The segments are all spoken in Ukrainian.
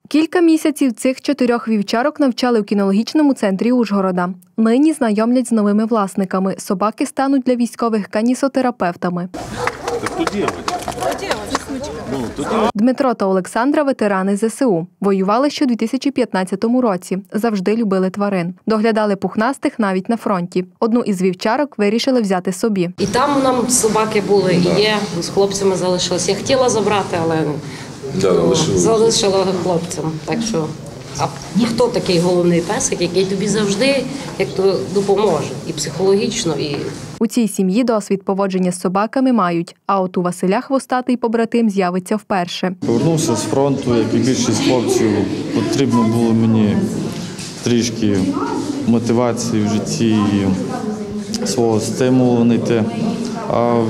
Кілька місяців цих 4 вівчарок навчали в кінологічному центрі Ужгорода. Нині знайомлять з новими власниками. Собаки стануть для військових канісотерапевтами. Дмитро та Олександра – ветерани ЗСУ. Воювали ще у 2015 році. Завжди любили тварин. Доглядали пухнастих навіть на фронті. Одну із вівчарок вирішили взяти собі. І там нам собаки були, і є, з хлопцями залишилися. Я хотіла забрати, але залишила хлопцям. Так що, а хто такий головний песик, який тобі завжди допоможе і психологічно, і... У цій сім'ї досвід поводження з собаками мають, а от у Василя хвостатий побратим з'явиться вперше. Повернувся з фронту, як і більшість хлопців, потрібно було мені трішки мотивації в житті і свого стимулу знайти. А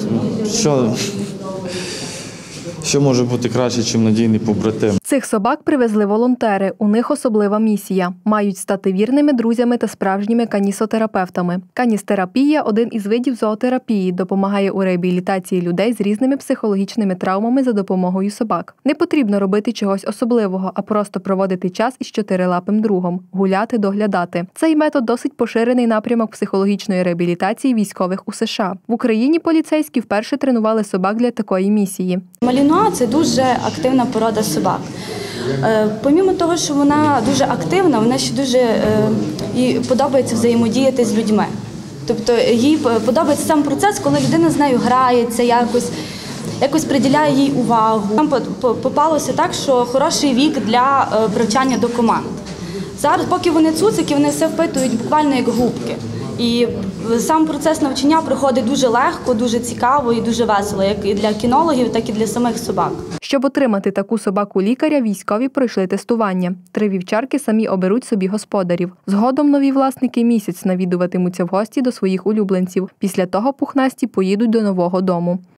що може бути краще, ніж надійний побратим? Цих собак привезли волонтери. У них особлива місія. Мають стати вірними друзями та справжніми канісотерапевтами. Каністерапія – один із видів зоотерапії, допомагає у реабілітації людей з різними психологічними травмами за допомогою собак. Не потрібно робити чогось особливого, а просто проводити час із чотирилапим другом – гуляти, доглядати. Цей метод досить поширений напрямок психологічної реабілітації військових у США. В Україні поліцейські вперше тренували собак для такої місії. Малінуа – це дуже активна порода собак. Помімо того, що вона дуже активна, вона ще дуже їй подобається взаємодіяти з людьми. Тобто їй подобається сам процес, коли людина з нею грається, якось приділяє їй увагу. Нам попалося так, що хороший вік для привчання до команд. Зараз, поки вони цуцики, вони все впитують буквально як губки. І сам процес навчання проходить дуже легко, дуже цікаво і дуже весело, як і для кінологів, так і для самих собак. Щоб отримати таку собаку лікаря, військові пройшли тестування. 3 вівчарки самі оберуть собі господарів. Згодом нові власники місяць навідуватимуться в гості до своїх улюбленців. Після того пухнасті поїдуть до нового дому.